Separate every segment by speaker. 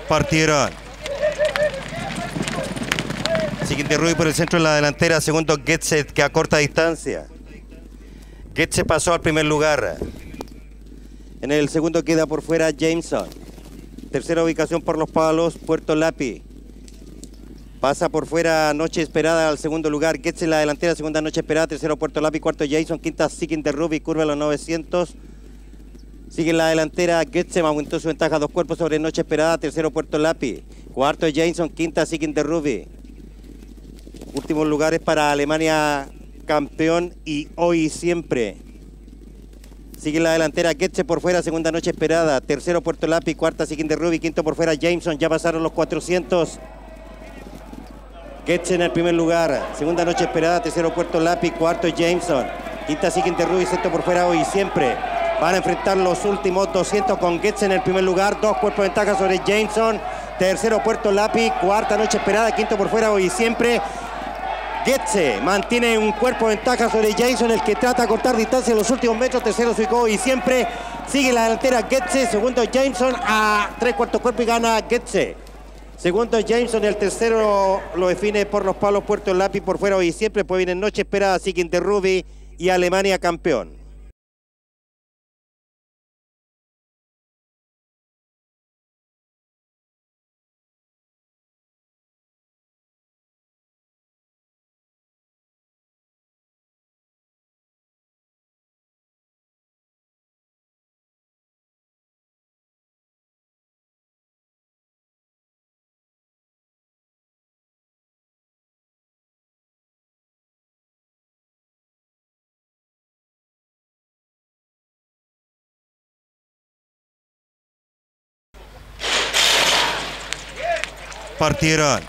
Speaker 1: Partieron. Siguiente Ruby por el centro en la delantera. Segundo Getze, que a corta distancia. Getze pasó al primer lugar. En el segundo queda por fuera Jameson. Tercera ubicación por los palos, Puerto Lapi. Pasa por fuera Noche Esperada al segundo lugar. Getze en la delantera, segunda Noche Esperada. Tercero Puerto Lapi, cuarto Jason. Quinta Seeking the Ruby, curva a los 900. Sigue en la delantera Getze, aumentó su ventaja 2 cuerpos sobre Noche Esperada. Tercero Puerto Lapi. Cuarto Jason, quinta Seeking the Ruby. Últimos lugares para Alemania campeón y hoy y siempre. Sigue en la delantera Getze por fuera, segunda Noche Esperada. Tercero Puerto Lapi, cuarta Seeking the Ruby, quinto por fuera Jameson. Ya pasaron los 400. Getze en el primer lugar, segunda Noche Esperada, tercero Puerto Lapi, cuarto Jameson. Quinta Seeking the Ruby, sexto por fuera hoy y siempre. Van a enfrentar los últimos 200 con Getze en el primer lugar, 2 cuerpos de ventaja sobre Jameson. Tercero Puerto Lapi, cuarta Noche Esperada, quinto por fuera hoy y siempre. Getze mantiene un cuerpo de ventaja sobre Jason, el que trata de cortar distancia en los últimos metros. Tercero se ubicó y siempre. Sigue la delantera Getze, segundo Jameson a 3/4 cuerpo y gana Getze. Segundo Jameson, el tercero lo define por los palos Puerto Lapi por fuera hoy y siempre. Pues viene Noche Esperada, Seeking the Ruby y Alemania campeón. Partieron.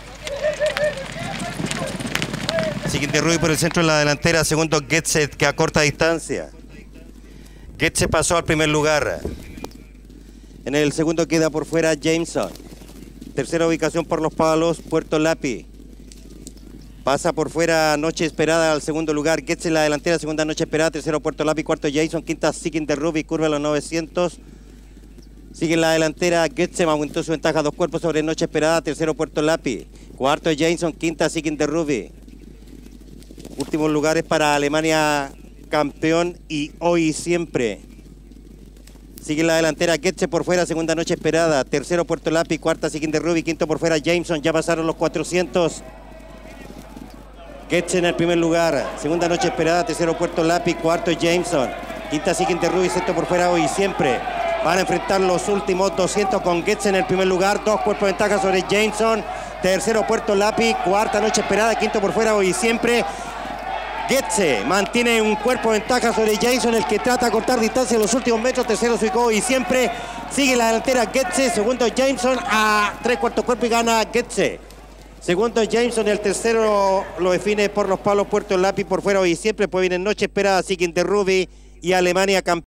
Speaker 1: Siguiente Ruby por el centro en la delantera. Segundo Getze, que a corta distancia. Getze pasó al primer lugar. En el segundo queda por fuera Jameson. Tercera ubicación por los palos, Puerto Lapi. Pasa por fuera Noche Esperada al segundo lugar. Getze en la delantera, segunda Noche Esperada. Tercero Puerto Lapi, cuarto Jason. Quinta Seeking the Ruby, curva a los 900. Sigue en la delantera Getze, aumentó su ventaja 2 cuerpos sobre Noche Esperada. Tercero Puerto Lapi, cuarto Jason, quinta Seeking the Ruby. Últimos lugares para Alemania campeón y hoy y siempre. Sigue en la delantera Getze por fuera, segunda Noche Esperada. Tercero Puerto Lapi, cuarta Seeking the Ruby, quinto por fuera Jameson. Ya pasaron los 400. Getze en el primer lugar, segunda Noche Esperada. Tercero Puerto Lapi, cuarto Jameson. Quinta Seeking the Ruby, sexto por fuera hoy y siempre. Van a enfrentar los últimos 200 con Getze en el primer lugar, 2 cuerpos de ventaja sobre Jameson. Tercero Puerto Lapi, cuarta Noche Esperada, quinto por fuera hoy y siempre. Getze mantiene un cuerpo de ventaja sobre Jason, el que trata de cortar distancia en los últimos metros. Tercero se ubicó hoy y siempre. Sigue la delantera Getze, segundo Jameson a 3/4 cuerpo y gana Getze. Segundo Jameson, el tercero lo define por los palos Puerto Lapi por fuera hoy y siempre. Pues viene Noche Esperada, Seeking the Ruby y Alemania campeón.